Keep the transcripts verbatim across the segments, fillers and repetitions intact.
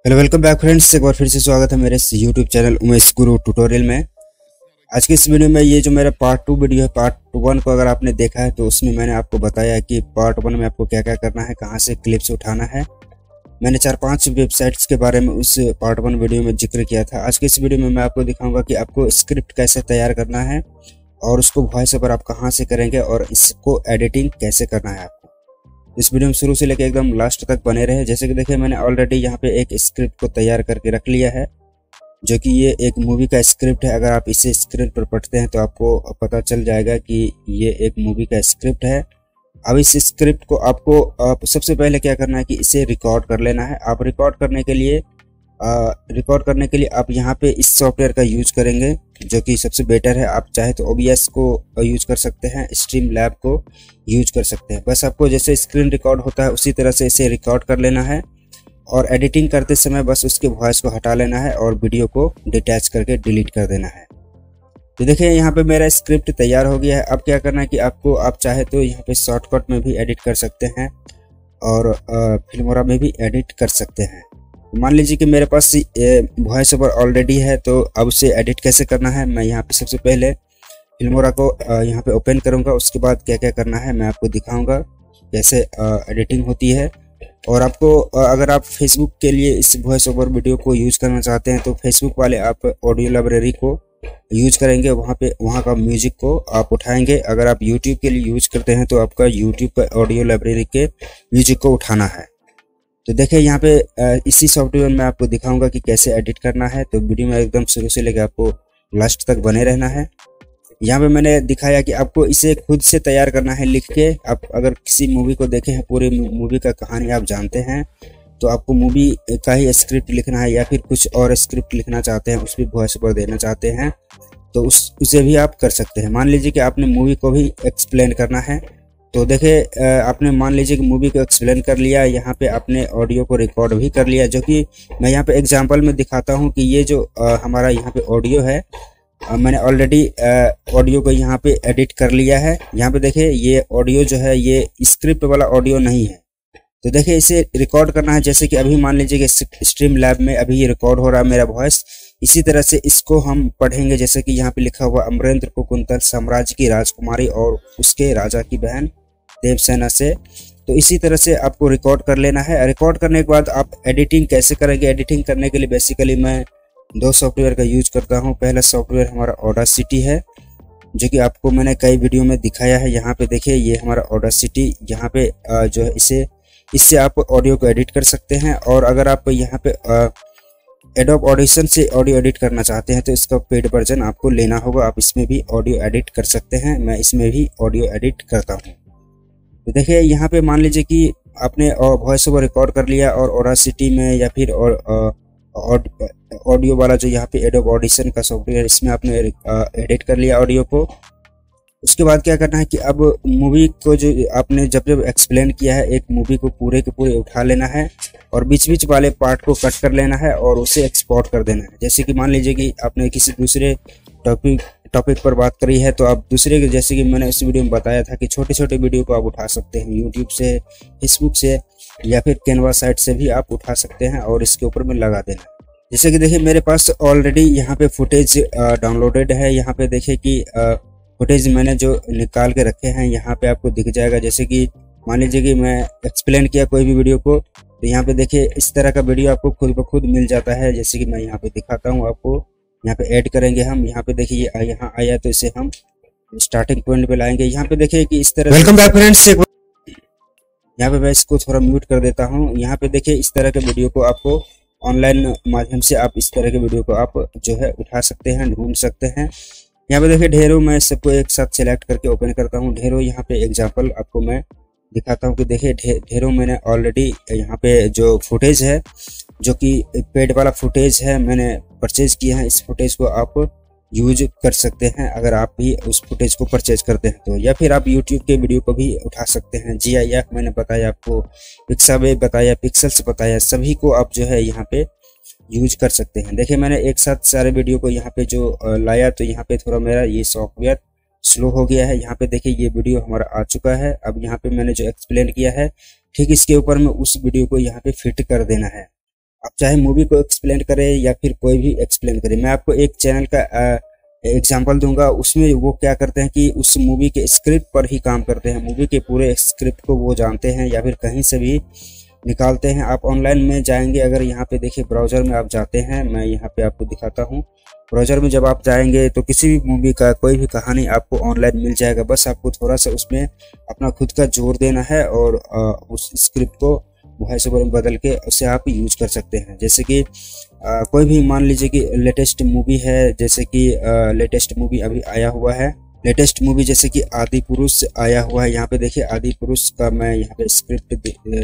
Hello welcome back friends, एक बार फिर से स्वागत है मेरे इस यूट्यूब चैनल उमेश गुरु ट्यूटोरियल में। आज के इस वीडियो में ये जो मेरा पार्ट टू वीडियो है, पार्ट वन को अगर आपने देखा है तो उसमें मैंने आपको बताया कि पार्ट वन में आपको क्या क्या करना है, कहां से क्लिप्स उठाना है। मैंने चार पांच वेबसाइट्स के बारे में उस पार्ट वन वीडियो में जिक्र किया था। आज के इस वीडियो में मैं आपको दिखाऊंगा कि आपको स्क्रिप्ट कैसे तैयार करना है और उसको वॉइस ओवर आप कहाँ से करेंगे और इसको एडिटिंग कैसे करना है। आपको इस वीडियो में शुरू से लेकर एकदम लास्ट तक बने रहे। जैसे कि देखिए, मैंने ऑलरेडी यहाँ पे एक स्क्रिप्ट को तैयार करके रख लिया है, जो कि ये एक मूवी का स्क्रिप्ट है। अगर आप इसे स्क्रीन पर पढ़ते हैं तो आपको पता चल जाएगा कि ये एक मूवी का स्क्रिप्ट है। अब इस स्क्रिप्ट को आपको आप सबसे पहले क्या करना है कि इसे रिकॉर्ड कर लेना है। आप रिकॉर्ड करने के लिए रिकॉर्ड करने के लिए आप यहाँ पे इस सॉफ्टवेयर का यूज करेंगे, जो कि सबसे बेटर है। आप चाहे तो ओबीएस को यूज कर सकते हैं, स्ट्रीम लैब को यूज कर सकते हैं। बस आपको जैसे स्क्रीन रिकॉर्ड होता है उसी तरह से इसे रिकॉर्ड कर लेना है और एडिटिंग करते समय बस उसके वॉइस को हटा लेना है और वीडियो को डिटैच करके डिलीट कर देना है। तो देखिए, यहाँ पे मेरा स्क्रिप्ट तैयार हो गया है। अब क्या करना है कि आपको आप चाहे तो यहाँ पे शॉर्टकट में भी एडिट कर सकते हैं और फिल्मोरा में भी एडिट कर सकते हैं। मान लीजिए कि मेरे पास वॉइस ओवर ऑलरेडी है, तो अब उसे एडिट कैसे करना है, मैं यहाँ पे सबसे पहले फिल्मोरा को यहाँ पे ओपन करूँगा। उसके बाद क्या क्या करना है मैं आपको दिखाऊंगा कैसे एडिटिंग होती है। और आपको अगर आप फेसबुक के लिए इस वॉइस ओवर वीडियो को यूज करना चाहते हैं तो फेसबुक वाले आप ऑडियो लाइब्रेरी को यूज करेंगे, वहाँ पे वहाँ का म्यूजिक को आप उठाएंगे। अगर आप यूट्यूब के लिए यूज करते हैं तो आपका यूट्यूब का ऑडियो लाइब्रेरी के म्यूजिक को उठाना है। तो देखिए, यहाँ पे इसी सॉफ्टवेयर में आपको दिखाऊंगा कि कैसे एडिट करना है। तो वीडियो में एकदम शुरू से लेकर आपको लास्ट तक बने रहना है। यहाँ पे मैंने दिखाया कि आपको इसे खुद से तैयार करना है लिख के। आप अगर किसी मूवी को देखे हैं, पूरी मूवी का कहानी आप जानते हैं, तो आपको मूवी का ही स्क्रिप्ट लिखना है या फिर कुछ और स्क्रिप्ट लिखना चाहते हैं, उस पर वॉइस ओवर देना चाहते हैं तो उस उसे भी आप कर सकते हैं। मान लीजिए कि आपने मूवी को भी एक्सप्लेन करना है, तो देखिए आपने मान लीजिए कि मूवी को एक्सप्लेन कर लिया, यहाँ पे आपने ऑडियो को रिकॉर्ड भी कर लिया, जो कि मैं यहाँ पे एग्जांपल में दिखाता हूँ कि ये जो आ, हमारा यहाँ पे ऑडियो है, आ, मैंने ऑलरेडी ऑडियो को यहाँ पे एडिट कर लिया है। यहाँ पे देखिए, ये ऑडियो जो है ये स्क्रिप्ट वाला ऑडियो नहीं है। तो देखिए, इसे रिकॉर्ड करना है। जैसे कि अभी मान लीजिए कि स्ट्रीम लैब में अभी ये रिकॉर्ड हो रहा है मेरा वॉइस। इसी तरह से इसको हम पढ़ेंगे, जैसे कि यहाँ पे लिखा हुआ अमरेंद्र को कुंतल साम्राज्य की राजकुमारी और उसके राजा की बहन देवसेना से। तो इसी तरह से आपको रिकॉर्ड कर लेना है। रिकॉर्ड करने के बाद आप एडिटिंग कैसे करेंगे, एडिटिंग करने के लिए बेसिकली मैं दो सॉफ्टवेयर का यूज करता हूं। पहला सॉफ्टवेयर हमारा ऑडासिटी है, जो कि आपको मैंने कई वीडियो में दिखाया है। यहाँ पे देखिए, ये हमारा ऑडासिटी, यहाँ पे जो है इसे इससे आप ऑडियो को एडिट कर सकते हैं। और अगर आप यहाँ पे एडोब ऑडिशन से ऑडियो एडिट करना चाहते हैं तो इसका पेड वर्जन आपको लेना होगा। आप इसमें भी ऑडियो एडिट कर सकते हैं, मैं इसमें भी ऑडियो एडिट करता हूँ। तो देखिए, यहाँ पे मान लीजिए कि आपने वॉइस ओवर रिकॉर्ड कर लिया और ऑडासिटी में या फिर ऑडियो वाला जो यहाँ पे एडोब ऑडिशन का सॉफ्टवेयर, इसमें आपने एडिट कर लिया ऑडियो को। उसके बाद क्या करना है कि अब मूवी को जो आपने जब जब एक्सप्लेन किया है, एक मूवी को पूरे के पूरे उठा लेना है और बीच बीच वाले पार्ट को कट कर लेना है और उसे एक्सपोर्ट कर देना है। जैसे कि मान लीजिए कि आपने किसी दूसरे टॉपिक टॉपिक पर बात करी है, तो आप दूसरे के, जैसे कि मैंने इस वीडियो में बताया था कि छोटे छोटे वीडियो को आप उठा सकते हैं यूट्यूब से, फेसबुक से या फिर कैनवा साइट से भी आप उठा सकते हैं और इसके ऊपर में लगा देना। जैसे कि देखिए, मेरे पास ऑलरेडी यहाँ पे फुटेज डाउनलोडेड है। यहाँ पे देखिए कि फुटेज मैंने जो निकाल के रखे हैं यहाँ पे आपको दिख जाएगा। जैसे कि मान लीजिए कि मैं एक्सप्लेन किया कोई भी वीडियो को, तो यहाँ पे देखिए इस तरह का वीडियो आपको खुद ब खुद मिल जाता है। जैसे कि मैं यहाँ पे दिखाता हूँ आपको, यहाँ पे ऐड करेंगे हम। यहाँ पे देखिए ये यहाँ आया, तो इसे हम स्टार्टिंग पॉइंट पे लाएंगे। यहाँ पे देखिए कि इस तरह, वेलकम बैक फ्रेंड्स, यहाँ पे मैं इसको थोड़ा म्यूट कर देता हूँ। यहाँ पे देखिए इस तरह के वीडियो को आपको ऑनलाइन माध्यम से आप इस तरह के वीडियो को आप जो है उठा सकते हैं, ढूंढ सकते हैं। यहाँ पे देखिए ढेरों, मैं सबको एक साथ सिलेक्ट करके ओपन करता हूँ। ढेरों यहाँ पे एग्जांपल आपको मैं दिखाता हूँ कि देखिए ढेरों मैंने ऑलरेडी यहाँ पे जो फुटेज है, जो कि पेड वाला फुटेज है, मैंने परचेज किया है। इस फुटेज को आप यूज कर सकते हैं अगर आप भी उस फुटेज को परचेज करते हैं तो, या फिर आप यूट्यूब के वीडियो को भी उठा सकते हैं। जी आई एफ मैंने बताया आपको, पिक्सावे बताया, पिक्सल्स बताया, सभी को आप जो है यहाँ पे यूज कर सकते हैं। देखिए, मैंने एक साथ सारे वीडियो को यहाँ पे जो लाया, तो यहाँ पे थोड़ा मेरा ये सॉफ्टवेयर स्लो हो गया है। यहाँ पे देखिए ये वीडियो हमारा आ चुका है। अब यहाँ पे मैंने जो एक्सप्लेन किया है, ठीक इसके ऊपर में उस वीडियो को यहाँ पे फिट कर देना है। आप चाहे मूवी को एक्सप्लेन करें या फिर कोई भी एक्सप्लेन करे। मैं आपको एक चैनल का एग्जांपल दूंगा, उसमें वो क्या करते हैं कि उस मूवी के स्क्रिप्ट पर ही काम करते हैं, मूवी के पूरे स्क्रिप्ट को वो जानते हैं या फिर कहीं से भी निकालते हैं। आप ऑनलाइन में जाएंगे, अगर यहाँ पे देखिए ब्राउज़र में आप जाते हैं, मैं यहाँ पे आपको दिखाता हूँ। ब्राउज़र में जब आप जाएंगे तो किसी भी मूवी का कोई भी कहानी आपको ऑनलाइन मिल जाएगा। बस आपको थोड़ा सा उसमें अपना खुद का जोर देना है और उस स्क्रिप्ट को वॉइस ओवर में बदल के उसे आप यूज कर सकते हैं। जैसे कि आ, कोई भी मान लीजिए कि लेटेस्ट मूवी है, जैसे कि लेटेस्ट मूवी अभी आया हुआ है, लेटेस्ट मूवी जैसे कि आदि पुरुष आया हुआ है। यहाँ पे देखिए आदि पुरुष का मैं यहाँ पे स्क्रिप्ट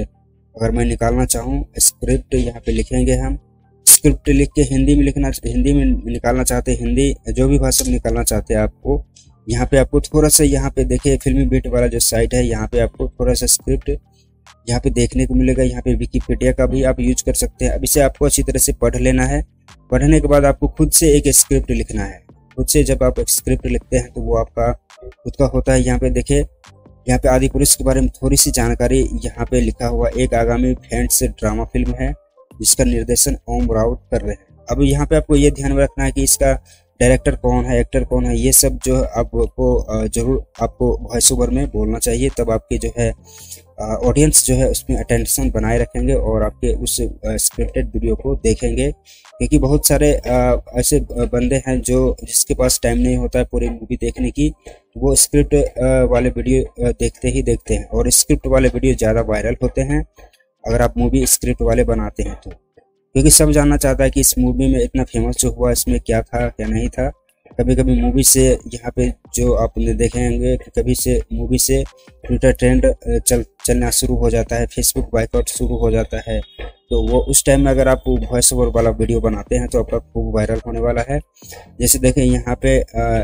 अगर मैं निकालना चाहूँ, स्क्रिप्ट यहाँ पे लिखेंगे हम, स्क्रिप्ट लिख के हिंदी में लिखना, हिंदी में निकालना चाहते हैं, हिंदी जो भी भाषा में निकालना चाहते हैं आपको, यहाँ पे आपको थोड़ा सा यहाँ पे देखिए फिल्मी बीट वाला जो साइट है, यहाँ पे आपको थोड़ा सा स्क्रिप्ट यहाँ पे देखने को मिलेगा। यहाँ पे विकिपीडिया का भी आप यूज कर सकते हैं। अब इसे आपको अच्छी तरह से पढ़ लेना है। पढ़ने के बाद आपको खुद से एक स्क्रिप्ट लिखना है। खुद से जब आप एक स्क्रिप्ट लिखते हैं तो वो आपका खुद का होता है। यहाँ पे देखिए, यहाँ पे आदि पुरुष के बारे में थोड़ी सी जानकारी यहाँ पे लिखा हुआ, एक आगामी फ्रेंड्स ड्रामा फिल्म है जिसका निर्देशन ओम राउत कर रहे हैं। अब यहाँ पे आपको ये ध्यान में रखना है कि इसका डायरेक्टर कौन है, एक्टर कौन है, ये सब जो आपको जरूर आपको वॉइस ओवर में बोलना चाहिए, तब आपके जो है ऑडियंस जो है उसमें अटेंशन बनाए रखेंगे और आपके उस स्क्रिप्टेड वीडियो को देखेंगे। क्योंकि बहुत सारे ऐसे बंदे हैं जो जिसके पास टाइम नहीं होता है पूरी मूवी देखने की, वो स्क्रिप्ट वाले वीडियो देखते ही देखते हैं और स्क्रिप्ट वाले वीडियो ज़्यादा वायरल होते हैं अगर आप मूवी स्क्रिप्ट वाले बनाते हैं तो। क्योंकि सब जानना चाहता है कि इस मूवी में इतना फेमस जो हुआ इसमें क्या था क्या नहीं था। कभी कभी मूवी से यहाँ पे जो आपने देखेंगे कि कभी से मूवी से ट्विटर ट्रेंड चल चलना शुरू हो जाता है, फेसबुक बाइकआउट शुरू हो जाता है, तो वो उस टाइम में अगर आप वॉइस ओवर वाला वीडियो बनाते हैं तो आपका खूब वायरल होने वाला है। जैसे देखें यहाँ पे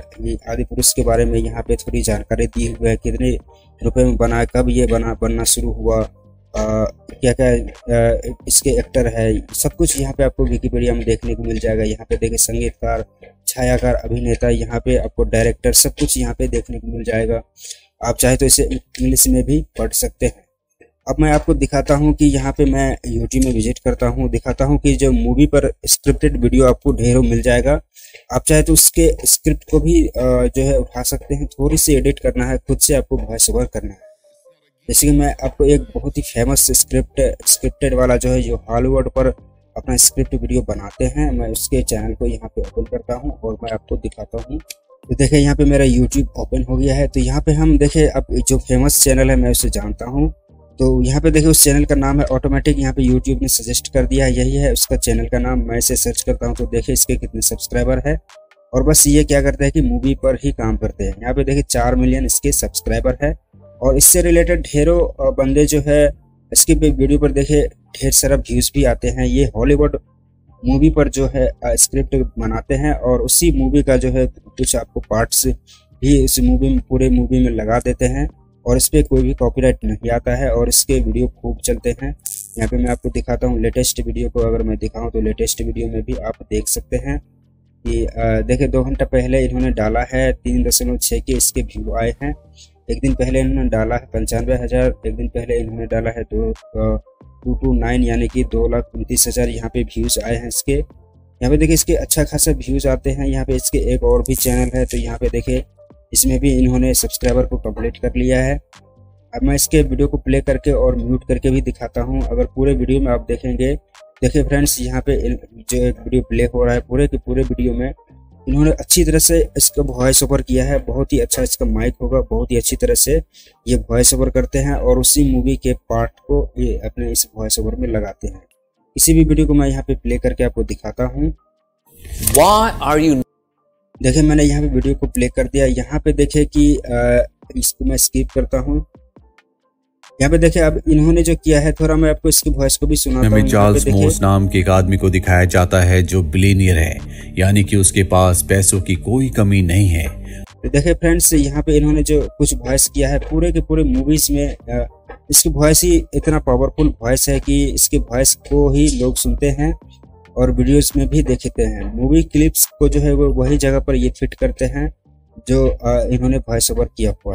आदि पुरुष के बारे में यहाँ पे थोड़ी जानकारी दी हुई है, कितने रुपए में बना, कब ये बना बनना शुरू हुआ, आ, क्या क्या आ, इसके एक्टर है, सब कुछ यहाँ पे आपको विकिपीडिया में देखने को मिल जाएगा। यहाँ पे देखें संगीतकार, छायाकार, अभिनेता, यहाँ पे आपको डायरेक्टर, सब कुछ यहाँ पे देखने को मिल जाएगा। आप चाहे तो इसे इंग्लिश में भी पढ़ सकते हैं। अब मैं आपको दिखाता हूँ कि यहाँ पे मैं यूट्यूब में विजिट करता हूँ, दिखाता हूँ कि जो मूवी पर स्क्रिप्टेड वीडियो आपको ढेरों मिल जाएगा। आप चाहे तो उसके स्क्रिप्ट को भी जो है उठा सकते हैं, थोड़ी सी एडिट करना है, खुद से आपको वॉइस ओवर करना है। जैसे कि मैं आपको एक बहुत ही फेमस स्क्रिप्ट स्क्रिप्टेड वाला जो है जो हॉलीवुड पर अपना स्क्रिप्ट वीडियो बनाते हैं, मैं उसके चैनल को यहाँ पे ओपन करता हूँ और मैं आपको दिखाता हूँ। तो देखिए यहाँ पे मेरा यूट्यूब ओपन हो गया है। तो यहाँ पे हम देखें अब जो फेमस चैनल है मैं उसे जानता हूँ। तो यहाँ पे देखिए उस चैनल का नाम है ऑटोमेटिक, यहाँ पे यूट्यूब ने सजेस्ट कर दिया है, यही है उसका चैनल का नाम। मैं इसे सर्च करता हूँ तो देखिए इसके कितने सब्सक्राइबर है और बस ये क्या करते हैं कि मूवी पर ही काम करते हैं। यहाँ पे देखिए चार मिलियन इसके सब्सक्राइबर है और इससे रिलेटेड ढेरों बंदे जो है इसके वीडियो पर देखिए ढेर सारा व्यूज भी आते हैं। ये हॉलीवुड मूवी पर जो है स्क्रिप्ट बनाते हैं और उसी मूवी का जो है कुछ आपको पार्ट्स भी इस मूवी में पूरे मूवी में लगा देते हैं और इस पर कोई भी कॉपीराइट नहीं आता है और इसके वीडियो खूब चलते हैं। यहाँ पे मैं आपको दिखाता हूँ लेटेस्ट वीडियो को, अगर मैं दिखाऊँ तो लेटेस्ट वीडियो में भी आप देख सकते हैं कि देखिए दो घंटा पहले इन्होंने डाला है तीन दशमलव छः के इसके व्यू आए हैं। एक दिन पहले इन्होंने डाला है पंचानवे हज़ार, एक दिन पहले इन्होंने डाला है दो टू टू नाइन यानी कि दो लाख उनतीस हज़ार यहाँ पे व्यूज़ आए हैं इसके। यहाँ पे देखिए इसके अच्छा खासा व्यूज़ आते हैं। यहाँ पे इसके एक और भी चैनल है तो यहाँ पे देखिए इसमें भी इन्होंने सब्सक्राइबर को कंप्लीट कर लिया है। अब मैं इसके वीडियो को प्ले करके और म्यूट करके भी दिखाता हूँ। अगर पूरे वीडियो में आप देखेंगे, देखिए फ्रेंड्स यहाँ पे जो एक वीडियो प्ले हो रहा है पूरे के पूरे वीडियो में इन्होंने अच्छी तरह से इसका वॉइस ओवर किया है। बहुत ही अच्छा इसका माइक होगा, बहुत ही अच्छी तरह से ये वॉइस ओवर करते हैं और उसी मूवी के पार्ट को ये अपने इस वॉइस ओवर में लगाते हैं। इसी भी वीडियो को मैं यहाँ पे प्ले करके आपको दिखाता हूँ। Why are you? देखिए मैंने यहाँ पे वीडियो को प्ले कर दिया। यहाँ पे देखे कि आ, इसको मैं स्किप करता हूँ। यहाँ पे देखिए अब इन्होंने जो किया है, थोड़ा मैं आपको इसकी वॉइस को भी सुनाता हूँ। चार्ल्स मोर्स नाम के एक आदमी को दिखाया जाता है जो बिलियनियर है, यानी कि उसके पास पैसों की कोई कमी नहीं है। तो देखिए फ्रेंड्स यहाँ पे इन्होंने जो कुछ वॉइस किया है पूरे के पूरे मूवीज में, इसकी वॉइस ही इतना पावरफुल वॉइस है कि इसके वॉइस को ही लोग सुनते हैं और वीडियोस में भी देखते हैं। मूवी क्लिप्स को जो है वो वही जगह पर ये फिट करते हैं जो इन्होंने वॉइस ओवर किया हुआ है।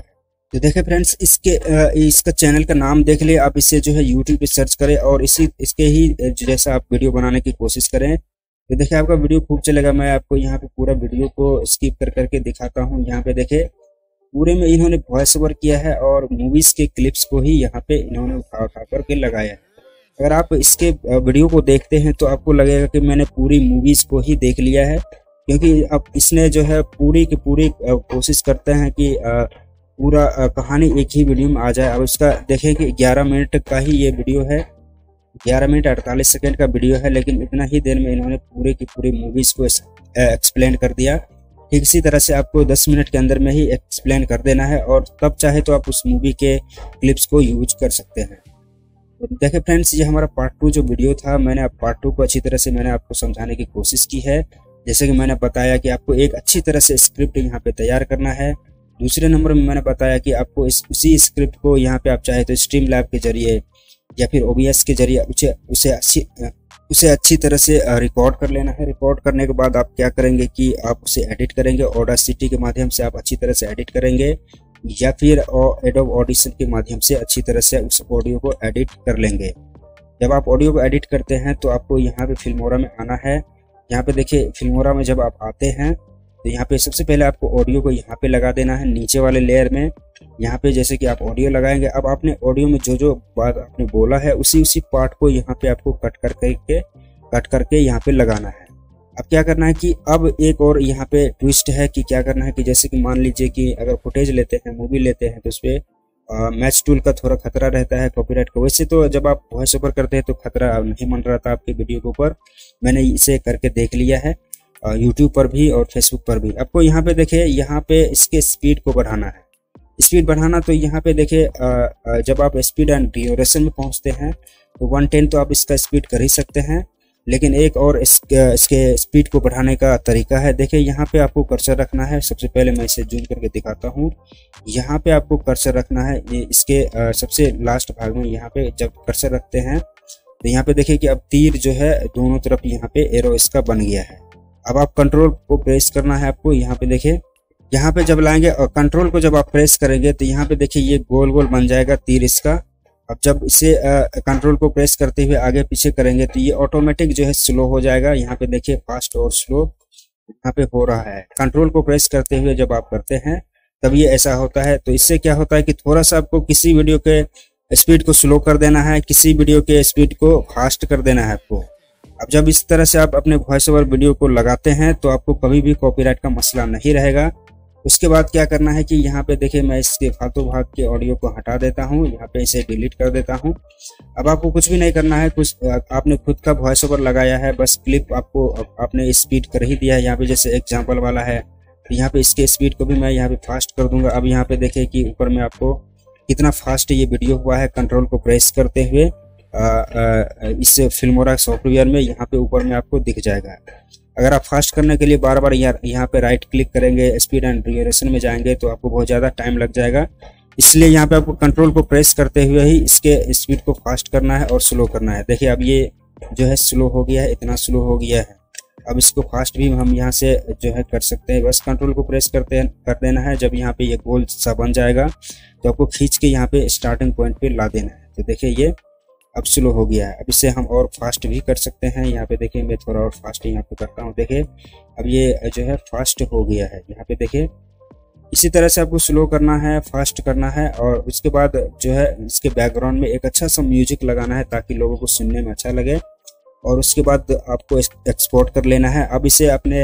तो देखें फ्रेंड्स, इसके इसका चैनल का नाम देख ले आप, इसे जो है यूट्यूब पे सर्च करें और इसी इसके ही जैसा आप वीडियो बनाने की कोशिश करें। तो देखिए आपका वीडियो खूब चलेगा। मैं आपको यहाँ पे पूरा वीडियो को स्किप कर करके दिखाता हूँ। यहाँ पे देखे पूरे में इन्होंने वॉइस ओवर किया है और मूवीज के क्लिप्स को ही यहाँ पे इन्होंने उठा उठा करके लगाया है। अगर आप इसके वीडियो को देखते हैं तो आपको लगेगा कि मैंने पूरी मूवीज को ही देख लिया है, क्योंकि अब इसने जो है पूरी की पूरी कोशिश करते हैं कि पूरा कहानी एक ही वीडियो में आ जाए। अब इसका देखें कि ग्यारह मिनट का ही ये वीडियो है, ग्यारह मिनट अड़तालीस सेकेंड का वीडियो है, लेकिन इतना ही देर में इन्होंने पूरे की पूरी मूवीज को एक्सप्लेन कर दिया। ठीक इसी तरह से आपको दस मिनट के अंदर में ही एक्सप्लेन कर देना है और तब चाहे तो आप उस मूवी के क्लिप्स को यूज कर सकते हैं। तो देखिए फ्रेंड्स, ये हमारा पार्ट टू जो वीडियो था, मैंने आप पार्ट टू को अच्छी तरह से मैंने आपको समझाने की कोशिश की है। जैसे कि मैंने बताया कि आपको एक अच्छी तरह से स्क्रिप्ट यहाँ पे तैयार करना है। दूसरे नंबर में मैंने बताया कि आपको इस उसी स्क्रिप्ट को यहाँ पे आप चाहे तो स्ट्रीम लैब के जरिए या फिर ओबीएस के जरिए उसे उसे अच्छी उसे अच्छी तरह से रिकॉर्ड कर लेना है। रिकॉर्ड करने के बाद आप क्या करेंगे कि आप उसे एडिट करेंगे। ऑडासिटी के माध्यम से आप अच्छी तरह से एडिट करेंगे या फिर एडोब ऑडिशन के माध्यम से अच्छी तरह से उस ऑडियो को एडिट कर लेंगे। जब आप ऑडियो को एडिट करते हैं तो आपको यहाँ पे फिल्मोरा में आना है। यहाँ पे देखिए फिल्मोरा में जब आप आते हैं तो यहाँ पे सबसे पहले आपको ऑडियो को यहाँ पे लगा देना है नीचे वाले लेयर में। यहाँ पे जैसे कि आप ऑडियो लगाएंगे, अब आपने ऑडियो में जो जो बात आपने बोला है उसी उसी पार्ट को यहाँ पे आपको कट करके कट करके यहाँ पे लगाना है। अब क्या करना है कि अब एक और यहाँ पे ट्विस्ट है कि क्या करना है कि जैसे कि मान लीजिए कि अगर फुटेज लेते हैं, मूवी लेते हैं, तो उस पर मैच टूल का थोड़ा खतरा रहता है कॉपीराइट का। वैसे तो जब आप वॉइस ओवर करते हैं तो खतरा नहीं मन रहा था आपके वीडियो के ऊपर, मैंने इसे करके देख लिया है यूट्यूब पर भी और फेसबुक पर भी। आपको यहाँ पे देखिए, यहाँ पे इसके स्पीड को बढ़ाना है। स्पीड बढ़ाना तो यहाँ पे देखिए जब आप स्पीड एंड ड्यूरेशन में पहुँचते हैं तो वन टेन तो आप इसका स्पीड कर ही सकते हैं, लेकिन एक और इसके, इसके स्पीड को बढ़ाने का तरीका है। देखिए यहाँ पे आपको कर्सर रखना है। सबसे पहले मैं इसे जूम करके दिखाता हूँ। यहाँ पे आपको कर्सर रखना है, ये इसके आ, सबसे लास्ट भाग में यहाँ पे जब कर्सर रखते हैं तो यहाँ पे देखिए कि अब तीर जो है दोनों तरफ यहाँ पे एरो इसका बन गया है। अब आप कंट्रोल को प्रेस करना है आपको। यहाँ पे देखिए, यहाँ पे जब लाएंगे और कंट्रोल को जब आप प्रेस करेंगे तो यहाँ पे देखिए ये गोल गोल बन जाएगा तीर इसका। अब जब इसे कंट्रोल को प्रेस करते हुए आगे पीछे करेंगे तो ये ऑटोमेटिक जो है स्लो हो जाएगा। यहाँ पे देखिए फास्ट और स्लो यहाँ पे हो रहा है। कंट्रोल को प्रेस करते हुए जब आप करते हैं तब ये ऐसा होता है। तो इससे क्या होता है कि थोड़ा सा आपको किसी वीडियो के स्पीड को स्लो कर देना है, किसी वीडियो के स्पीड को फास्ट कर देना है आपको। अब जब इस तरह से आप अपने वॉइस ओवर वीडियो को लगाते हैं तो आपको कभी भी कॉपीराइट का मसला नहीं रहेगा। उसके बाद क्या करना है कि यहाँ पे देखिए मैं इसके फालतू भाग के ऑडियो को हटा देता हूँ, यहाँ पे इसे डिलीट कर देता हूँ। अब आपको कुछ भी नहीं करना है, कुछ आपने खुद का वॉइस ओवर लगाया है, बस क्लिप आपको आपने स्पीड कर ही दिया है। यहाँ पे जैसे एग्जाम्पल वाला है तो यहाँ पे इसके स्पीड को भी मैं यहाँ पे फास्ट कर दूंगा। अब यहाँ पे देखिए कि ऊपर में आपको कितना फास्ट ये वीडियो हुआ है। कंट्रोल को प्रेस करते हुए आ, आ, इस फिल्मोरा सॉफ्टवेयर में यहाँ पे ऊपर में आपको दिख जाएगा। अगर आप फास्ट करने के लिए बार बार यहाँ यहाँ पे राइट क्लिक करेंगे, स्पीड एंड ड्यूरेशन में जाएंगे तो आपको बहुत ज़्यादा टाइम लग जाएगा। इसलिए यहाँ पे आपको कंट्रोल को प्रेस करते हुए ही इसके स्पीड को फास्ट करना है और स्लो करना है। देखिए अब ये जो है स्लो हो गया है, इतना स्लो हो गया है। अब इसको फास्ट भी हम यहाँ से जो है कर सकते हैं। बस कंट्रोल को प्रेस करते कर देना है। जब यहाँ पे ये गोल सा बन जाएगा तो आपको खींच के यहाँ पे स्टार्टिंग पॉइंट पे ला देना है। तो देखिए ये अब स्लो हो गया है। अब इसे हम और फास्ट भी कर सकते हैं। यहाँ पे देखिए मैं थोड़ा और फास्ट यहाँ पे करता हूँ। देखिए अब ये जो है फास्ट हो गया है। यहाँ पे देखिए इसी तरह से आपको स्लो करना है, फास्ट करना है और उसके बाद जो है इसके बैकग्राउंड में एक अच्छा सा म्यूजिक लगाना है ताकि लोगों को सुनने में अच्छा लगे। और उसके बाद आपको एक्सपोर्ट कर लेना है। अब इसे अपने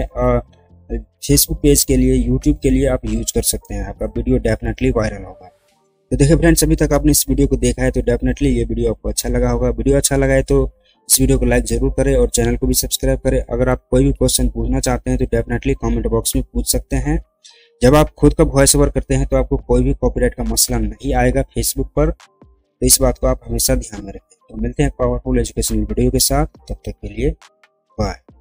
फेसबुक पेज के लिए, यूट्यूब के लिए आप यूज कर सकते हैं। आपका वीडियो डेफिनेटली वायरल होगा। तो देखिए फ्रेंड्स, अभी तक आपने इस वीडियो को देखा है तो डेफिनेटली ये वीडियो आपको अच्छा लगा होगा। वीडियो अच्छा लगा है तो इस वीडियो को लाइक जरूर करें और चैनल को भी सब्सक्राइब करें। अगर आप कोई भी क्वेश्चन पूछना चाहते हैं तो डेफिनेटली कमेंट बॉक्स में पूछ सकते हैं। जब आप खुद का वॉइस ओवर करते हैं तो आपको कोई भी कॉपीराइट का मसला नहीं आएगा फेसबुक पर, तो इस बात को आप हमेशा ध्यान में रखें। तो मिलते हैं पावरफुल एजुकेशनल वीडियो के साथ, तब तक के लिए बाय।